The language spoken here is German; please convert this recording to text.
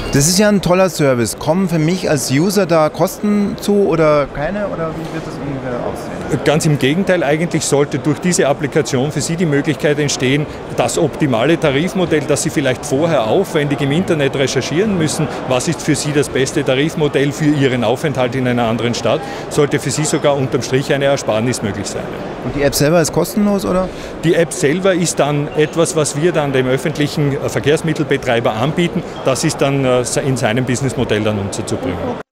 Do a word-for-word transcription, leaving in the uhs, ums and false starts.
Das ist ja ein toller Service. Kommen für mich als User da Kosten zu oder keine? Oder wie wird das ungefähr aussehen? Ganz im Gegenteil, eigentlich sollte durch diese Applikation für Sie die Möglichkeit entstehen, das optimale Tarifmodell, das Sie vielleicht vorher aufwendig im Internet recherchieren müssen, was ist für Sie das beste Tarifmodell für Ihren Aufenthalt in einer anderen Stadt, sollte für Sie sogar unterm Strich eine Ersparnis möglich sein. Und die App selber ist kostenlos, oder? Die App selber ist dann etwas, was wir dann dem öffentlichen Verkehrsmittelbetreiber anbieten. Das ist dann in seinem Businessmodell dann umzubringen.